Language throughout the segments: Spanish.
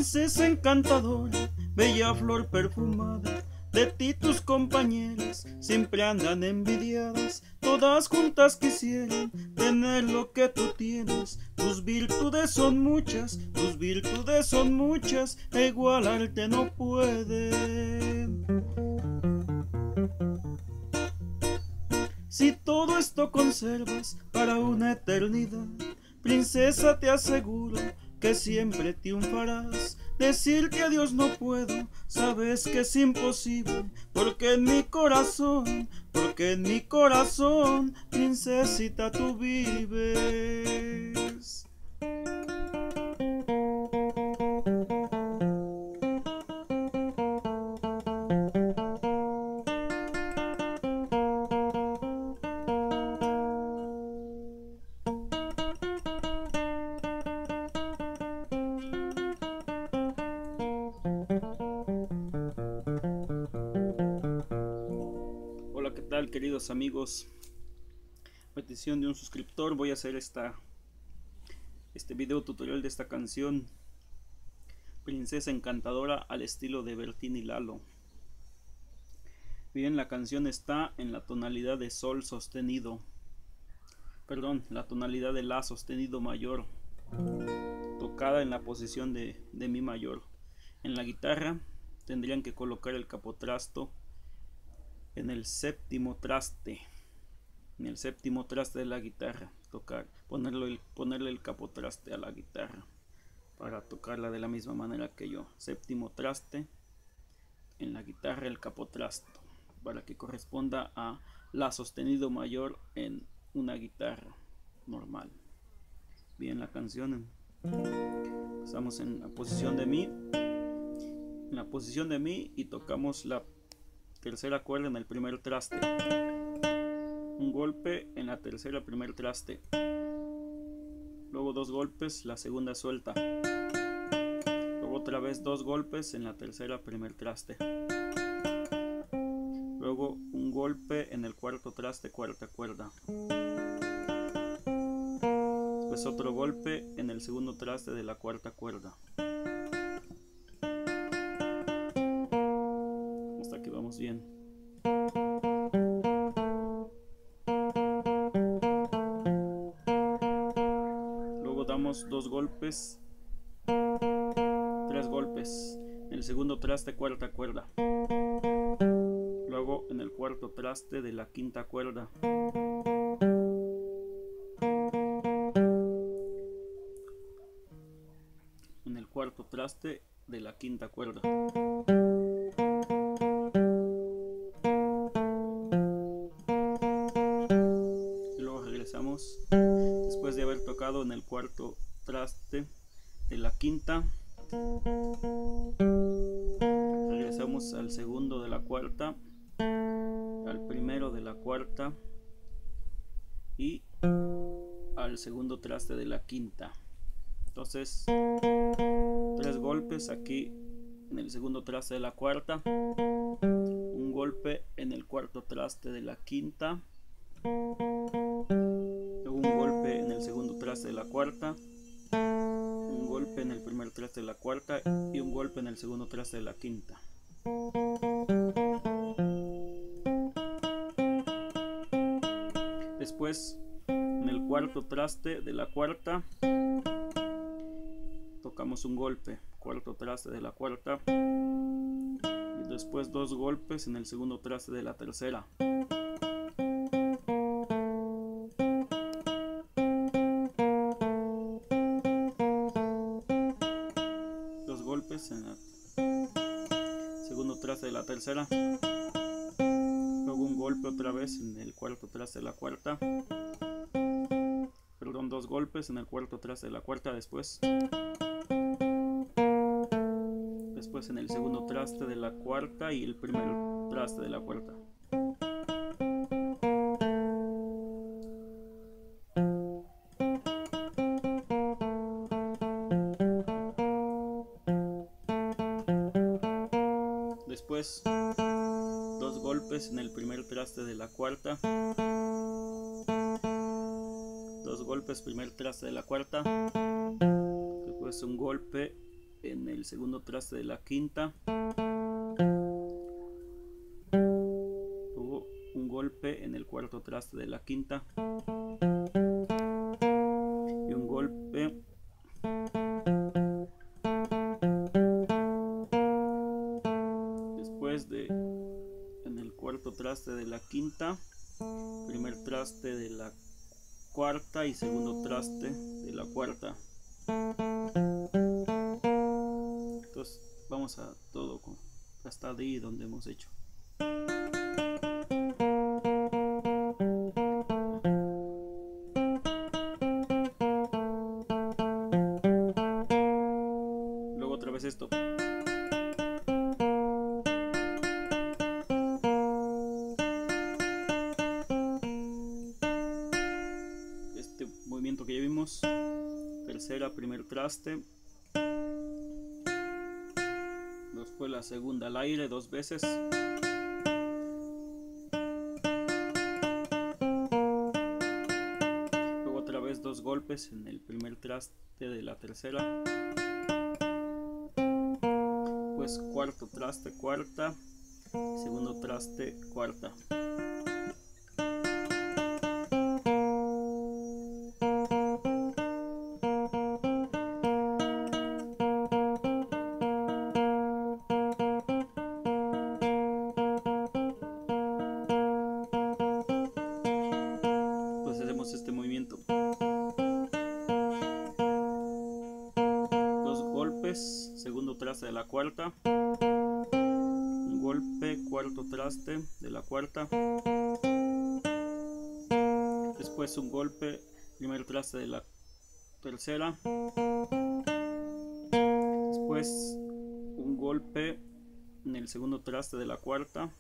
Princesa encantadora, bella flor perfumada, de ti tus compañeras siempre andan envidiadas. Todas juntas quisieran tener lo que tú tienes. Tus virtudes son muchas, tus virtudes son muchas, e igualarte no pueden. Si todo esto conservas para una eternidad, princesa, te aseguro que siempre triunfarás. Decirte adiós no puedo, sabes que es imposible, porque en mi corazón, princesita, tú vives. Hola, ¿qué tal, queridos amigos? Petición de un suscriptor, voy a hacer este video tutorial de esta canción Princesa Encantadora al estilo de Bertín y Lalo. Bien, la canción está en la tonalidad de sol sostenido, perdón, la tonalidad de la sostenido mayor, tocada en la posición de mi mayor. En la guitarra tendrían que colocar el capotrasto en el séptimo traste, de la guitarra, ponerle el capotraste a la guitarra para tocarla de la misma manera que yo. Séptimo traste en la guitarra, el capotrasto, para que corresponda a la sostenido mayor en una guitarra normal. Bien, la canción, estamos en la posición de mi, y tocamos la tercera cuerda en el primer traste, un golpe en la tercera primer traste, luego dos golpes la segunda suelta, luego otra vez dos golpes en la tercera primer traste, luego un golpe en el cuarto traste, cuarta cuerda, después otro golpe en el segundo traste de la cuarta cuerda. Hasta aquí vamos bien. Luego damos dos golpes, tres golpes en el segundo traste, cuarta cuerda, luego en el cuarto traste de la quinta cuerda, en el cuarto traste de la quinta cuerda, y luego regresamos después de haber tocado en el cuarto traste de la quinta. Regresamos al segundo de la cuarta, al primero de la cuarta y al segundo traste de la quinta. Entonces, tres golpes aquí en el segundo traste de la cuarta, un golpe en el cuarto traste de la quinta, luego un golpe en el segundo traste de la cuarta, un golpe en el primer traste de la cuarta y un golpe en el segundo traste de la quinta. Después, en el cuarto traste de la cuarta, tocamos un golpe, cuarto traste de la cuarta, y después dos golpes en el segundo traste de la tercera. Dos golpes en el segundo traste de la tercera, luego un golpe otra vez en el cuarto traste de la cuarta, perdón, dos golpes en el cuarto traste de la cuarta, después en el segundo traste de la cuarta y el primer traste de la cuarta. Después dos golpes en el primer traste de la cuarta, dos golpes primer traste de la cuarta, después un golpe en el segundo traste de la quinta, luego un golpe en el cuarto traste de la quinta y un golpe después de en el cuarto traste de la quinta, primer traste de la cuarta y segundo traste de la cuarta. Entonces vamos a todo hasta ahí donde hemos hecho. Luego otra vez esto. Este movimiento que ya vimos, tercera, primer traste, después la segunda al aire 2 veces, luego otra vez 2 golpes en el primer traste de la tercera, pues cuarto traste, cuarta, segundo traste, cuarta. Pues hacemos este movimiento. 2 golpes, segundo traste de la cuarta, un golpe, cuarto traste de la cuarta, después un golpe, primer traste de la tercera, después un golpe en el segundo traste de la cuarta,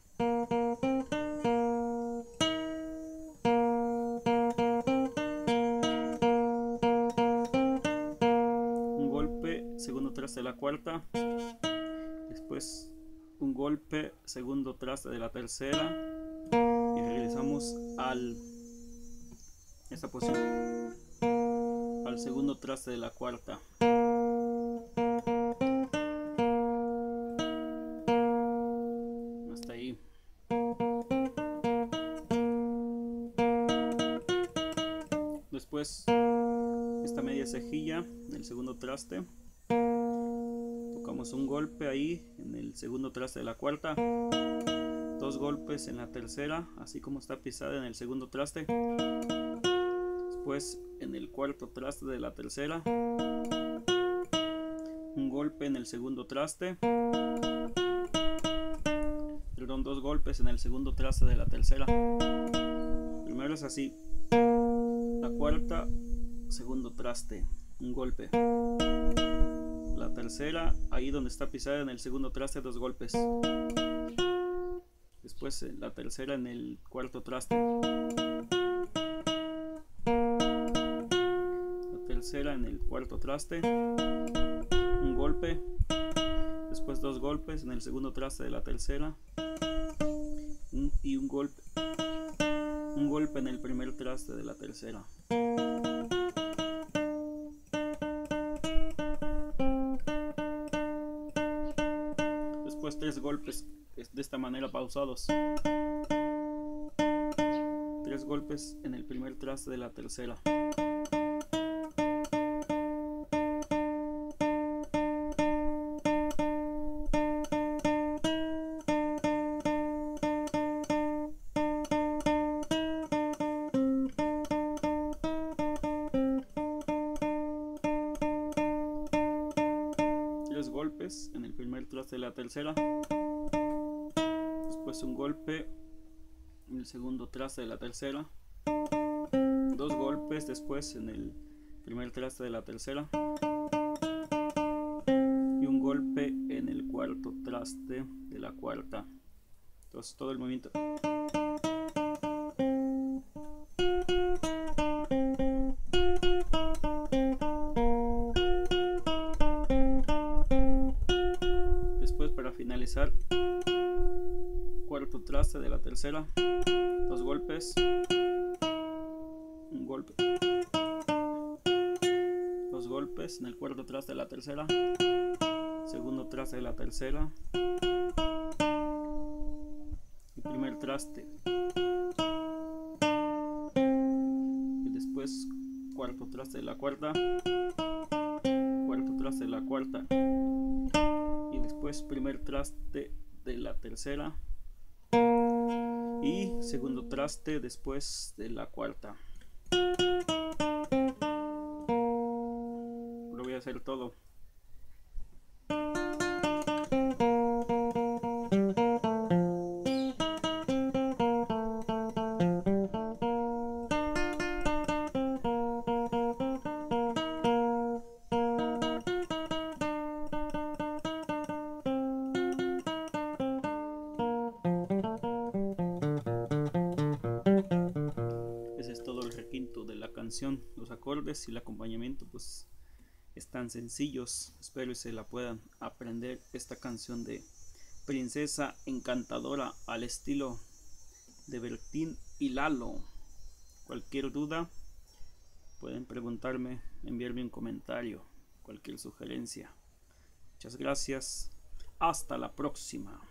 un golpe, segundo traste de la cuarta, después un golpe, segundo traste de la tercera y regresamos al esta posición, al segundo traste de la cuarta. Hasta ahí. Después esta media cejilla en el segundo traste, tocamos un golpe ahí en el segundo traste de la cuarta, 2 golpes en la tercera así como está pisada en el segundo traste, después en el cuarto traste de la tercera, un golpe en el segundo traste, perdón, 2 golpes en el segundo traste de la tercera. Primero es así, la cuarta, segundo traste, un golpe, la tercera ahí donde está pisada en el segundo traste, 2 golpes, después la tercera en el cuarto traste, la tercera en el cuarto traste, un golpe, después 2 golpes en el segundo traste de la tercera y un golpe en el primer traste de la tercera. Después 3 golpes de esta manera pausados, 3 golpes en el primer traste de la tercera, golpes en el primer traste de la tercera, después un golpe en el segundo traste de la tercera, 2 golpes después en el primer traste de la tercera y un golpe en el cuarto traste de la cuarta. Entonces todo el movimiento. Después, para finalizar, cuarto traste de la tercera, 2 golpes, un golpe, 2 golpes en el cuarto traste de la tercera, segundo traste de la tercera y primer traste, y después cuarto traste de la cuarta, cuarto traste de la cuarta, y después primer traste de la tercera y segundo traste después de la cuarta. Lo voy a hacer todo. Ese es todo el requinto de la canción. Los acordes y el acompañamiento pues están sencillos. Espero que se la puedan aprender, esta canción de Princesa Encantadora al estilo de Bertín y Lalo. Cualquier duda pueden preguntarme, enviarme un comentario, cualquier sugerencia. Muchas gracias. Hasta la próxima.